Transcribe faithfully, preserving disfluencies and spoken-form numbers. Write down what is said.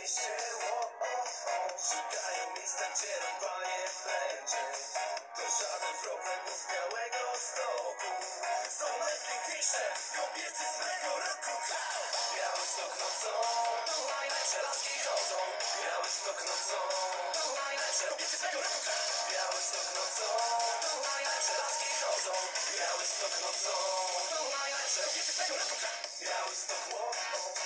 mieście, o, o, o. Szukają miejsca, gdzie rąbanie będzie. To żaden problem do białego stoku. Są najpiękniejsze kobiety z mego roku. Białystok nocą, tu najlepsze laski chodzą. Białystok nocą, tu najlepsze kobiety z mego roku. Białystok nocą, tu najlepsze laski chodzą. Białystok nocą, tu najlepsze kobiety z mego roku. Białystok, o, o.